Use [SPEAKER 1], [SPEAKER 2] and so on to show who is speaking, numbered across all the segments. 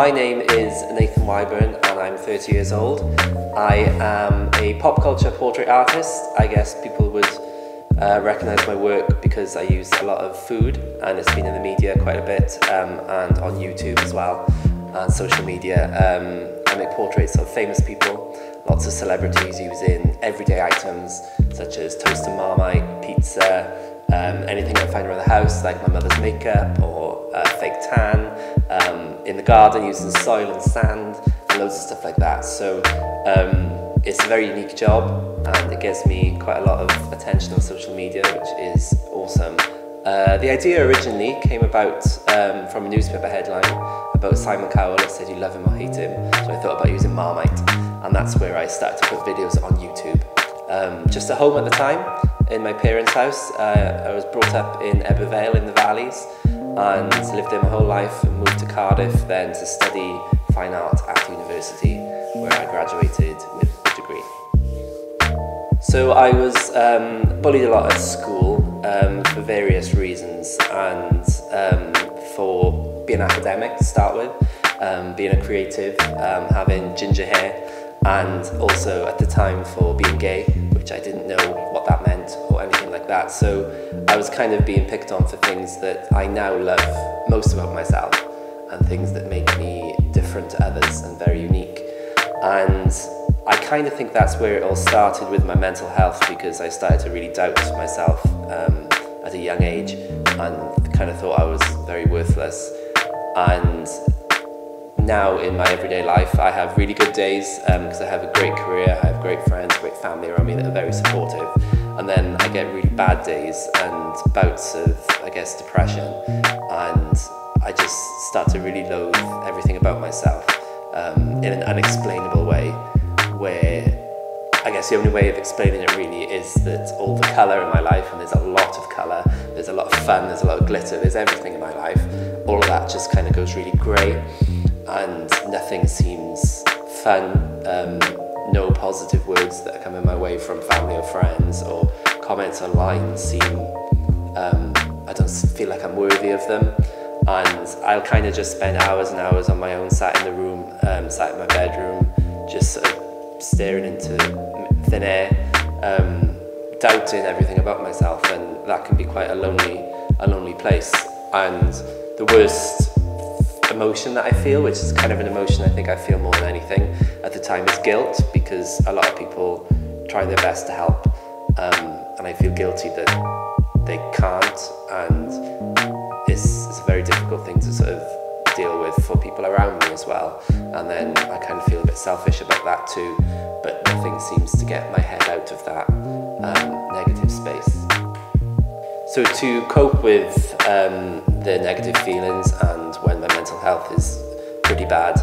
[SPEAKER 1] My name is Nathan Wyburn and I'm 30 years old. I am a pop culture portrait artist. I guess people would recognise my work because I use a lot of food and it's been in the media quite a bit and on YouTube as well and social media. I make portraits of famous people, lots of celebrities using everyday items such as toast and Marmite, pizza, anything I find around the house like my mother's makeup or a fake tan, in the garden using soil and sand and loads of stuff like that. So it's a very unique job and it gives me quite a lot of attention on social media, which is awesome. The idea originally came about from a newspaper headline about Simon Cowell. It said you love him or hate him, so I thought about using Marmite, and that's where I started to put videos on YouTube. Just at home at the time, in my parents' house. I was brought up in Ebervale in the Valleys and lived there my whole life and moved to Cardiff then to study fine art at university, where I graduated with a degree. So I was bullied a lot at school for various reasons, and for being academic to start with, being a creative, having ginger hair, and also at the time for being gay, which I didn't know what that meant or anything like that. So I was kind of being picked on for things that I now love most about myself and things that make me different to others and very unique. And I kind of think that's where it all started with my mental health, because I started to really doubt myself at a young age and kind of thought I was very worthless. And now in my everyday life I have really good days because I have a great career, I have great friends, great family around me that are very supportive, and then I get really bad days and bouts of, I guess, depression, and I just start to really loathe everything about myself in an unexplainable way, where I guess the only way of explaining it really is that all the colour in my life, and there's a lot of colour, there's a lot of fun, there's a lot of glitter, there's everything in my life, all of that just kind of goes really grey and nothing seems fun. No positive words that are coming my way from family or friends or comments online seem, I don't feel like I'm worthy of them, and I'll kind of just spend hours and hours on my own, sat in the room, sat in my bedroom, just sort of staring into thin air, doubting everything about myself, and that can be quite a lonely place. And the worst emotion that I feel, which is kind of an emotion I think I feel more than anything at the time, is guilt, because a lot of people try their best to help and I feel guilty that they can't, and it's a very difficult thing to sort of deal with for people around me as well, and then I kind of feel a bit selfish about that too, but nothing seems to get my head out of that negative space. So to cope with the negative feelings and when my mental health is pretty bad,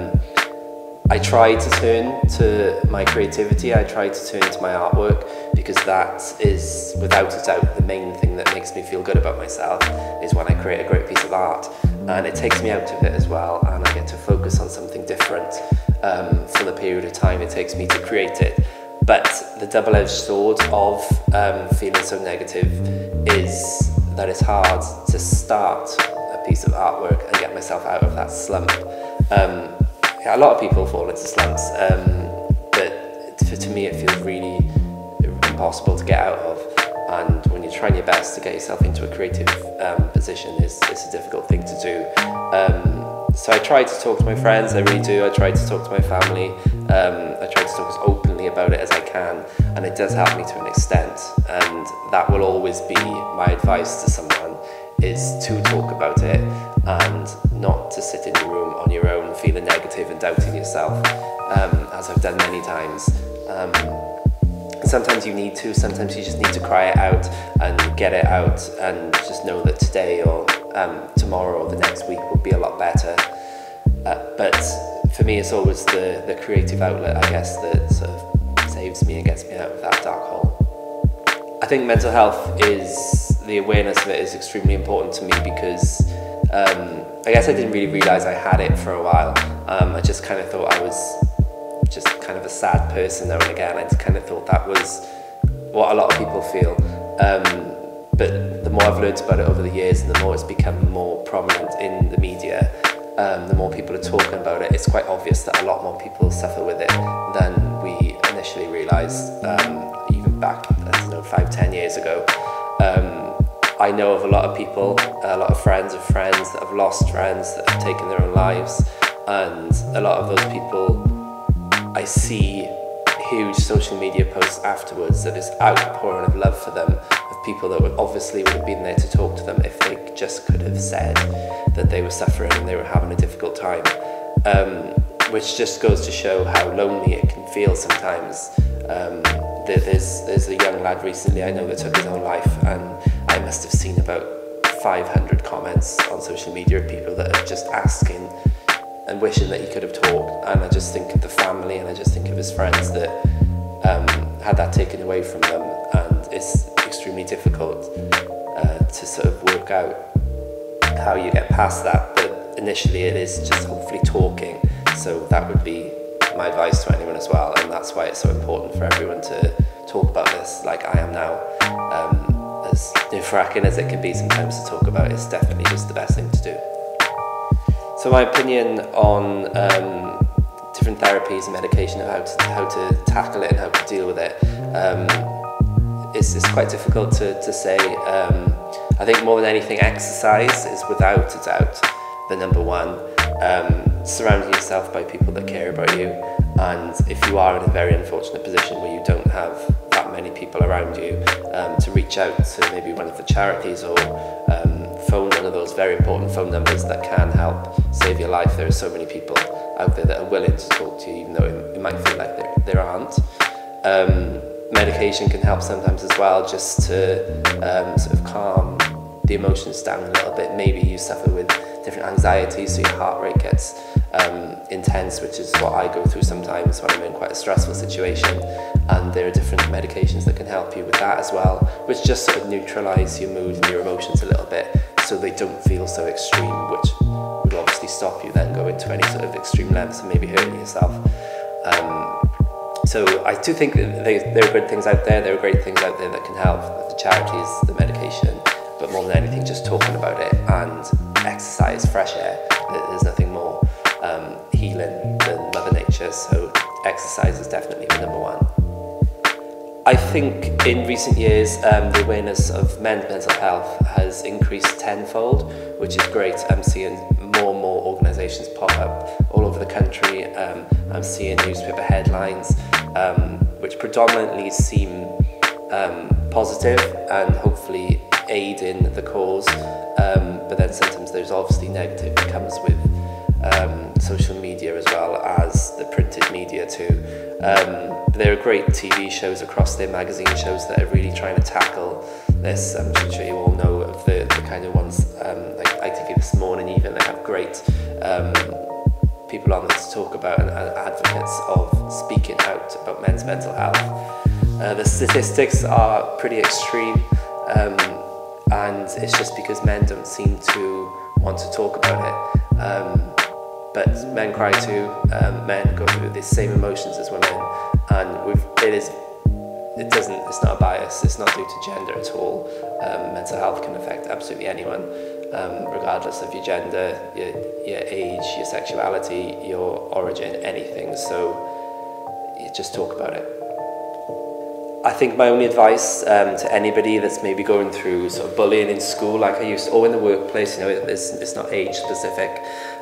[SPEAKER 1] I try to turn to my creativity, I try to turn to my artwork, because that is without a doubt the main thing that makes me feel good about myself, is when I create a great piece of art, and it takes me out of it as well, and I get to focus on something different for the period of time it takes me to create it. But the double-edged sword of feeling so negative is that it's hard to start a piece of artwork and get myself out of that slump. A lot of people fall into slumps, but to me it feels really impossible to get out of, and when you're trying your best to get yourself into a creative position, it's a difficult thing to do. So I try to talk to my friends, I really do. I try to talk to my family. I try to talk as openly about it as I can, and it does help me to an extent. And that will always be my advice to someone, is to talk about it and not to sit in your room on your own feeling negative and doubting yourself, as I've done many times. Sometimes you need to, sometimes you just need to cry it out and get it out, and just know that today or tomorrow or the next week will be a lot better. But for me it's always the creative outlet, I guess, that sort of saves me and gets me out of that dark hole. I think mental health is, the awareness of it is extremely important to me, because I guess I didn't really realise I had it for a while. I just kind of thought I was just kind of a sad person now and again. I just kind of thought that was what a lot of people feel. But the more I've learned about it over the years and the more it's become more prominent in the media, the more people are talking about it, it's quite obvious that a lot more people suffer with it than we initially realised, even back, 5-10 years ago. I know of a lot of people, a lot of friends of friends that have lost friends, that have taken their own lives, and a lot of those people, I see huge social media posts afterwards that is outpouring of love for them, of people that would have been there to talk to them if they just could have said that they were suffering and they were having a difficult time, which just goes to show how lonely it can feel sometimes. There's a young lad recently I know that took his own life, and I must have seen about 500 comments on social media of people that are just asking and wishing that he could have talked, and I just think of the family, and I just think of his friends that had that taken away from them, and it's extremely difficult to sort of work out how you get past that, but initially it is just hopefully talking. So that would be my advice to anyone as well, and that's why it's so important for everyone to talk about this like I am now. As nerve-wracking as it can be sometimes to talk about, it's definitely just the best thing to do. So my opinion on different therapies and medication, how to tackle it and how to deal with it, is quite difficult to say. I think more than anything, exercise is without a doubt the number one. Surrounding yourself by people that care about you, and if you are in a very unfortunate position where you don't have that many people around you, to reach out to maybe one of the charities or phone one of those very important phone numbers that can help save your life. There are so many people out there that are willing to talk to you, even though it might feel like there aren't. Medication can help sometimes as well, just to sort of calm the emotions down a little bit. Maybe you suffer with different anxieties, so your heart rate gets intense, which is what I go through sometimes when I'm in quite a stressful situation, and there are different medications that can help you with that as well, which just sort of neutralise your mood and your emotions a little bit so they don't feel so extreme, which would obviously stop you then going to any sort of extreme lengths and maybe hurting yourself. So I do think that there are good things out there, there are great things out there that can help, the charities, the medication, but more than anything just talking about it, and exercise, fresh air. There's nothing more healing than Mother Nature, so exercise is definitely the number one. I think in recent years the awareness of men's mental health has increased tenfold, which is great. I'm seeing more and more organisations pop up all over the country. I'm seeing newspaper headlines which predominantly seem positive and hopefully aid in the cause, but then sometimes there's obviously negative that comes with social media as well as the printed media too. There are great TV shows across there, magazine shows that are really trying to tackle this. I'm sure you all know of the kind of ones like ITV This Morning even. They have great people on there to talk about and advocates of speaking out about men's mental health. The statistics are pretty extreme, and it's just because men don't seem to want to talk about it. But men cry too, men go through the same emotions as women, and it's not a bias, it's not due to gender at all. Mental health can affect absolutely anyone, regardless of your gender, your age, your sexuality, your origin, anything, so you just talk about it. I think my only advice to anybody that's maybe going through sort of bullying in school, like I used to, or in the workplace, it's not age specific,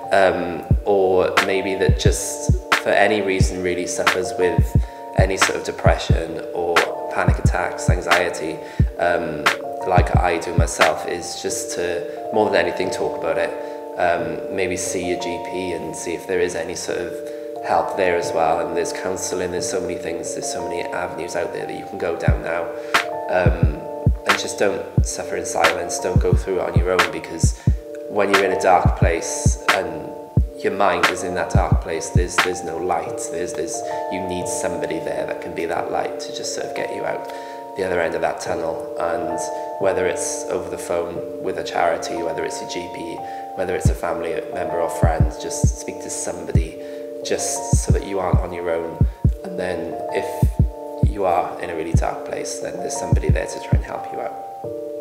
[SPEAKER 1] or maybe that just for any reason really suffers with any sort of depression or panic attacks, anxiety, like I do myself, is just to, more than anything, talk about it. Maybe see your GP and see if there is any sort of help there as well, and there's counselling, there's so many things, there's so many avenues out there that you can go down now, and just don't suffer in silence, don't go through it on your own, because when you're in a dark place and your mind is in that dark place, there's no light, you need somebody there that can be that light to just sort of get you out the other end of that tunnel. And whether it's over the phone with a charity, whether it's your GP, whether it's a family member or friend, just speak to somebody just so that you aren't on your own. And then if you are in a really dark place, then there's somebody there to try and help you out.